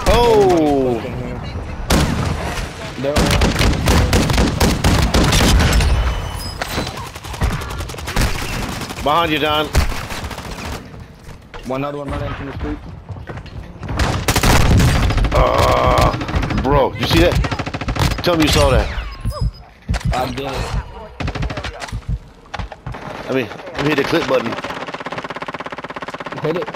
Oh! Behind you, Don. One other one running from the street. Bro, you see that? Tell me you saw that. I did. Let me hit the click button. Hit it.